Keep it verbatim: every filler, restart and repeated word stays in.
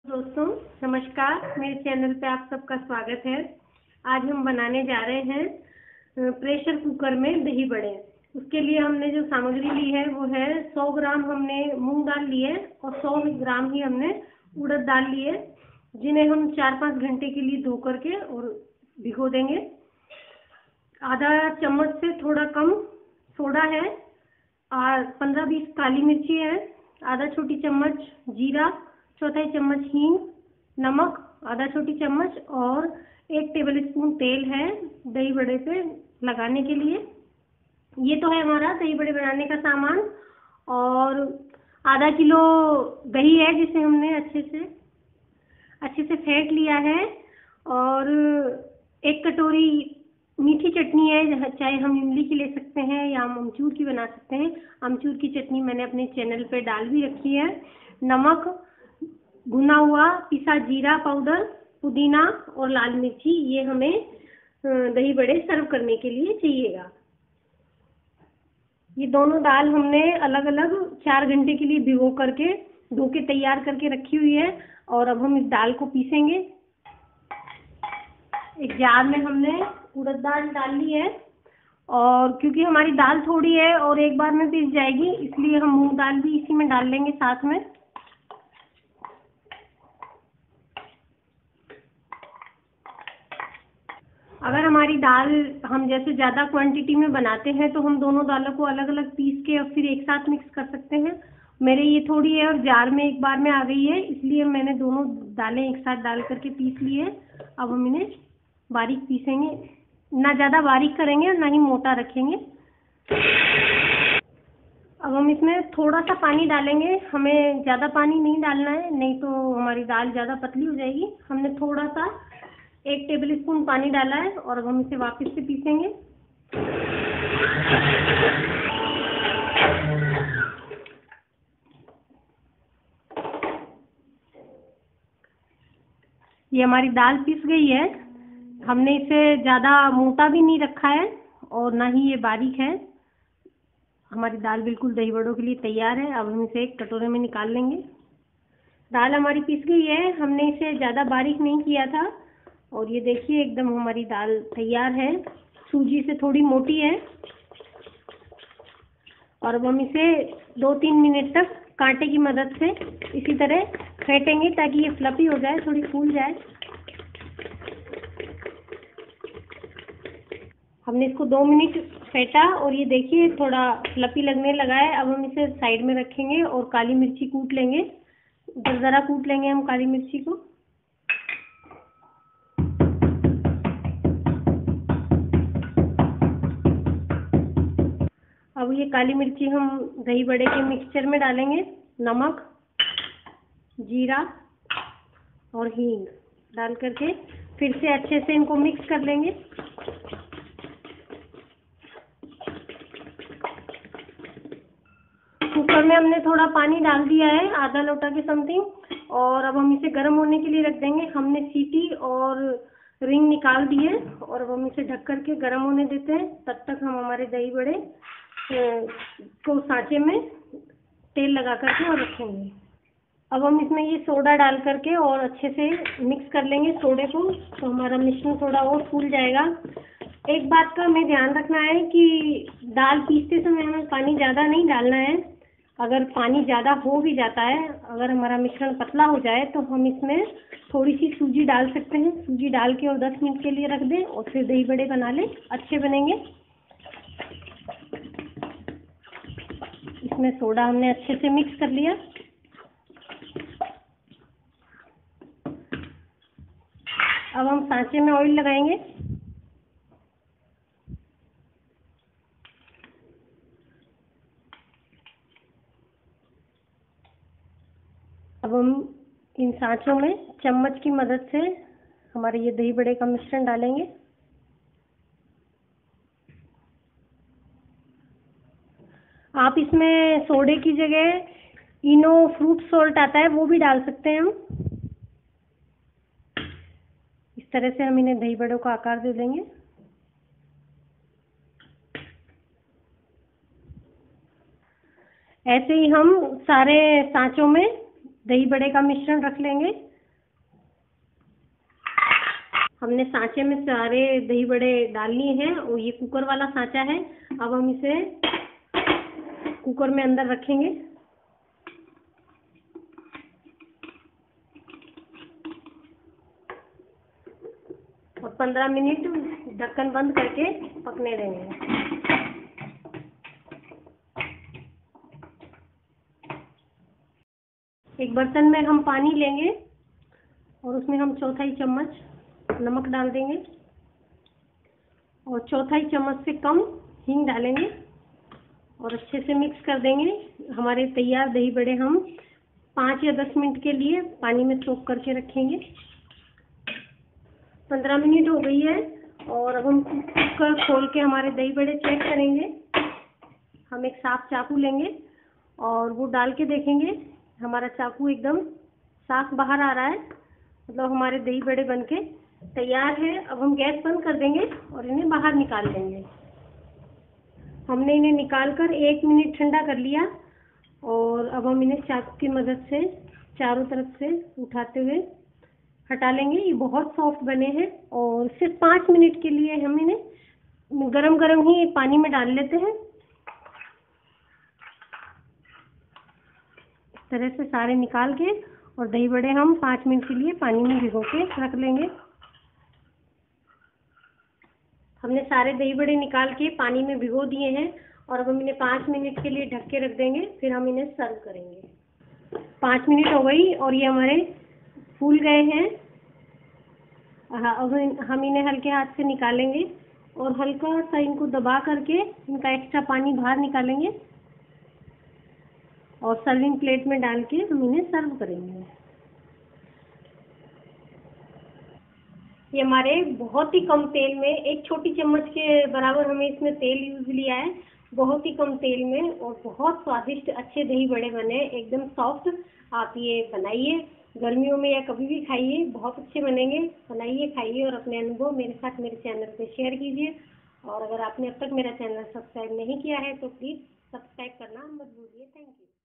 दोस्तों नमस्कार, मेरे चैनल पे आप सबका स्वागत है। आज हम बनाने जा रहे हैं प्रेशर कुकर में दही बड़े। उसके लिए हमने जो सामग्री ली है वो है सौ ग्राम हमने मूंग दाल ली है और सौ ग्राम ही हमने उड़द दाल ली है, जिन्हें हम चार पाँच घंटे के लिए धो करके और भिगो देंगे। आधा चम्मच से थोड़ा कम सोडा है और पंद्रह बीस काली मिर्ची है, आधा छोटी चम्मच जीरा, चौथाई चम्मच हींग, नमक आधा छोटी चम्मच और एक टेबल स्पून तेल है दही बड़े पे लगाने के लिए। ये तो है हमारा दही बड़े बनाने का सामान। और आधा किलो दही है जिसे हमने अच्छे से अच्छे से फेंट लिया है। और एक कटोरी मीठी चटनी है, चाहे हम इमली की ले सकते हैं या हम अमचूर की बना सकते हैं। अमचूर की चटनी मैंने अपने चैनल पे डाल भी रखी है। नमक, भुना हुआ पिसा जीरा पाउडर, पुदीना और लाल मिर्ची, ये हमें दही बड़े सर्व करने के लिए चाहिएगा। ये दोनों दाल हमने अलग अलग चार घंटे के लिए भिगो करके धो के तैयार करके रखी हुई है। और अब हम इस दाल को पीसेंगे। एक जार में हमने उड़द दाल डाल ली है और क्योंकि हमारी दाल थोड़ी है और एक बार में पीस जाएगी, इसलिए हम मूंग दाल भी इसी में डाल लेंगे साथ में। अगर हमारी दाल हम जैसे ज़्यादा क्वांटिटी में बनाते हैं तो हम दोनों दालों को अलग अलग पीस के और फिर एक साथ मिक्स कर सकते हैं। मेरे ये थोड़ी है और जार में एक बार में आ गई है, इसलिए मैंने दोनों दालें एक साथ डाल करके पीस ली है। अब हम इन्हें बारीक पीसेंगे, ना ज़्यादा बारीक करेंगे और ना ही मोटा रखेंगे। अब हम इसमें थोड़ा सा पानी डालेंगे, हमें ज़्यादा पानी नहीं डालना है, नहीं तो हमारी दाल ज़्यादा पतली हो जाएगी। हमने थोड़ा सा एक टेबल स्पून पानी डाला है और अब हम इसे वापस से पीसेंगे। ये हमारी दाल पिस गई है। हमने इसे ज़्यादा मोटा भी नहीं रखा है और ना ही ये बारीक है। हमारी दाल बिल्कुल दही बड़ों के लिए तैयार है। अब हम इसे एक कटोरे में निकाल लेंगे। दाल हमारी पिस गई है, हमने इसे ज़्यादा बारीक नहीं किया था। और ये देखिए एकदम हमारी दाल तैयार है, सूजी से थोड़ी मोटी है। और अब हम इसे दो तीन मिनट तक कांटे की मदद से इसी तरह फेंटेंगे ताकि ये फ्लफी हो जाए, थोड़ी फूल जाए। हमने इसको दो मिनट फेंटा और ये देखिए थोड़ा फ्लफी लगने लगा है। अब हम इसे साइड में रखेंगे और काली मिर्ची कूट लेंगे, दरदरा कूट लेंगे हम काली मिर्ची को। अब ये काली मिर्ची हम दही बड़े के मिक्सचर में डालेंगे। नमक, जीरा और हींग डाल करके फिर से अच्छे से इनको मिक्स कर लेंगे। कुकर में हमने थोड़ा पानी डाल दिया है, आधा लोटा के समथिंग। और अब हम इसे गर्म होने के लिए रख देंगे। हमने सीटी और रिंग निकाल दी है और अब हम इसे ढक करके गर्म होने देते हैं। तब तक हम हमारे दही बड़े को सांचे में तेल लगा करके और रखेंगे। अब हम इसमें ये सोडा डाल करके और अच्छे से मिक्स कर लेंगे सोडे को, तो हमारा मिश्रण थोड़ा और फूल जाएगा। एक बात का हमें ध्यान रखना है कि दाल पीसते समय हमें पानी ज़्यादा नहीं डालना है। अगर पानी ज़्यादा हो भी जाता है, अगर हमारा मिश्रण पतला हो जाए तो हम इसमें थोड़ी सी सूजी डाल सकते हैं। सूजी डाल के और दस मिनट के लिए रख दें और फिर दही बड़े बना लें, अच्छे बनेंगे। इसमें सोडा हमने अच्छे से मिक्स कर लिया। अब हम सांचे में ऑयल लगाएंगे। अब हम इन सांचों में चम्मच की मदद से हमारे ये दही बड़े का मिश्रण डालेंगे। आप इसमें सोडे की जगह इनो फ्रूट सॉल्ट आता है, वो भी डाल सकते हैं हम। इस तरह से हम इन्हें दही बड़ों का आकार दे देंगे। ऐसे ही हम सारे सांचों में दही बड़े का मिश्रण रख लेंगे। हमने सांचे में सारे दही बड़े डाल लिए हैं और ये कुकर वाला सांचा है। अब हम इसे कुकर में अंदर रखेंगे और पंद्रह मिनट ढक्कन बंद करके पकने देंगे। एक बर्तन में हम पानी लेंगे और उसमें हम चौथाई चम्मच नमक डाल देंगे और चौथाई चम्मच से कम हींग डालेंगे और अच्छे से मिक्स कर देंगे। हमारे तैयार दही बड़े हम पाँच या दस मिनट के लिए पानी में सोक करके रखेंगे। पंद्रह मिनट हो गई है और अब हम कुकर खोल के हमारे दही बड़े चेक करेंगे। हम एक साफ चाकू लेंगे और वो डाल के देखेंगे। हमारा चाकू एकदम साफ बाहर आ रहा है, मतलब हमारे दही बड़े बनके तैयार है। अब हम गैस बंद कर देंगे और इन्हें बाहर निकाल लेंगे। हमने इन्हें निकाल कर एक मिनट ठंडा कर लिया और अब हम इन्हें चाकू की मदद से चारों तरफ से उठाते हुए हटा लेंगे। ये बहुत सॉफ्ट बने हैं और सिर्फ पाँच मिनट के लिए हम इन्हें गरम गरम ही पानी में डाल लेते हैं। इस तरह से सारे निकाल के और दही बड़े हम पाँच मिनट के लिए पानी में भिगो के रख लेंगे। हमने सारे दही बड़े निकाल के पानी में भिगो दिए हैं और अब हम इन्हें पाँच मिनट के लिए ढक के रख देंगे, फिर हम इन्हें सर्व करेंगे। पाँच मिनट हो गई और ये हमारे फूल गए हैं। हाँ, अब हम इन्हें हल्के हाथ से निकालेंगे और हल्का सा इनको दबा करके इनका एक्स्ट्रा पानी बाहर निकालेंगे और सर्विंग प्लेट में डाल के हम इन्हें सर्व करेंगे। ये हमारे बहुत ही कम तेल में, एक छोटी चम्मच के बराबर हमें इसमें तेल यूज लिया है, बहुत ही कम तेल में और बहुत स्वादिष्ट अच्छे दही बड़े बने, एकदम सॉफ्ट। आप ये बनाइए, गर्मियों में या कभी भी खाइए, बहुत अच्छे बनेंगे। बनाइए, खाइए और अपने अनुभव मेरे साथ मेरे चैनल पे शेयर कीजिए। और अगर आपने अब तक मेरा चैनल सब्सक्राइब नहीं किया है तो प्लीज़ सब्सक्राइब करना मत भूलिए। Thank you.